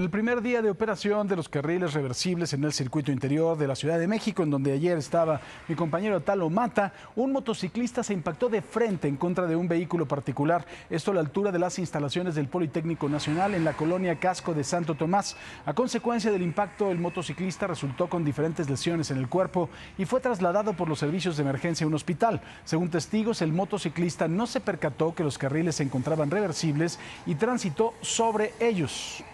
En el primer día de operación de los carriles reversibles en el circuito interior de la Ciudad de México, en donde ayer estaba mi compañero Talo Mata, un motociclista se impactó de frente en contra de un vehículo particular. Esto a la altura de las instalaciones del Politécnico Nacional en la colonia Casco de Santo Tomás. A consecuencia del impacto, el motociclista resultó con diferentes lesiones en el cuerpo y fue trasladado por los servicios de emergencia a un hospital. Según testigos, el motociclista no se percató que los carriles se encontraban reversibles y transitó sobre ellos.